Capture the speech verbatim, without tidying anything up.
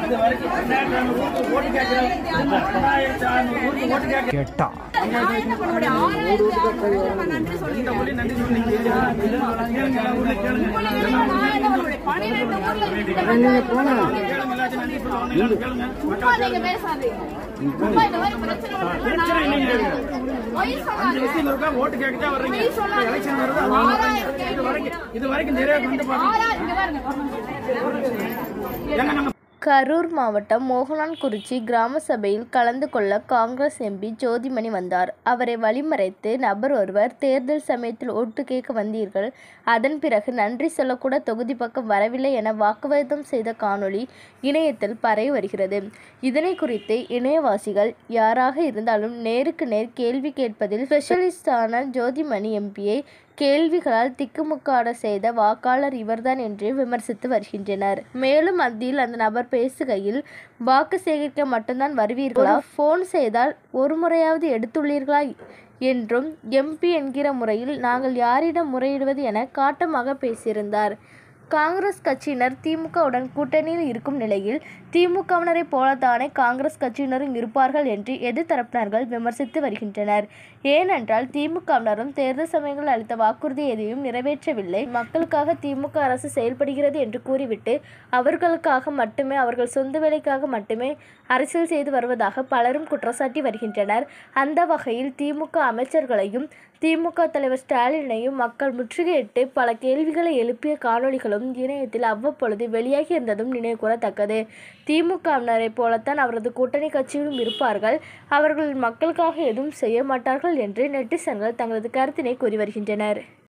கேட்டா ஓட்டு கேட்க வர்றீங்க. எலெக்ஷன் வருது, இது வரைக்கும் நிறைய வந்து கரூர் மாவட்டம் மோகனான்குறிச்சி கிராம சபையில் கலந்து கொள்ள காங்கிரஸ் எம்பி ஜோதிமணி வந்தார். அவரை வழிமறைத்து நபர் ஒருவர், தேர்தல் சமயத்தில் ஓட்டு கேட்க வந்தீர்கள், அதன் பிறகு நன்றி சொல்லக்கூட தொகுதி பக்கம் வரவில்லை என வாக்குவாதம் செய்த காணொளி இணையத்தில் பரவி வருகிறது. இதனை குறித்து இணையவாசிகள் யாராக இருந்தாலும் நேருக்கு நேர் கேள்வி கேட்பதில் ஸ்பெஷலிஸ்டான ஜோதிமணி எம்பியை கேள்விகளால் திக்குமுக்காட செய்த வாக்காளர் இவர்தான் என்று விமர்சித்து வருகின்றனர். மேலும் மத்தியில் அந்த நபர் பேசுகையில், வாக்கு சேகரிக்க மட்டும்தான் வருவீர்களா, போன் செய்தால் ஒரு முறையாவது எடுத்துள்ளீர்களா என்றும் எம்பி என்கிற முறையில் நாங்கள் யாரிடம் முறையிடுவது என காட்டமாக பேசியிருந்தார். காங்கிரஸ் கட்சியினர் திமுகவுடன் கூட்டணியில் இருக்கும் நிலையில் திமுகவினரை போலத்தானே காங்கிரஸ் கட்சியினரும் இருப்பார்கள் என்று எதிர்த்தரப்பினர்கள் விமர்சித்து வருகின்றனர். ஏனென்றால் திமுகவினரும் தேர்தல் சமயங்கள் அளித்த வாக்குறுதி எதையும் நிறைவேற்றவில்லை, மக்களுக்காக திமுக அரசு செயல்படுகிறது என்று கூறிவிட்டு அவர்களுக்காக மட்டுமே, அவர்கள் சொந்த வேலைக்காக மட்டுமே அரசியல் செய்து வருவதாக பலரும் குற்றச்சாட்டி வருகின்றனர். அந்த வகையில் திமுக அமைச்சர்களையும் திமுக தலைவர் ஸ்டாலினையும் மக்கள் முற்றுகையிட்டு பல கேள்விகளை எழுப்பிய காணொளிகளும் இணையத்தில் அவ்வப்பொழுது வெளியாகி இருந்ததும் நினைவுகூரத்தக்கது. திமுகவினரை போலத்தான் அவரது கூட்டணி கட்சியிலும் இருப்பார்கள், அவர்கள் மக்களுக்காக எதுவும் செய்ய மாட்டார்கள் என்று நெட்டிசன்கள் தங்களது கருத்தினை கூறி வருகின்றனர்.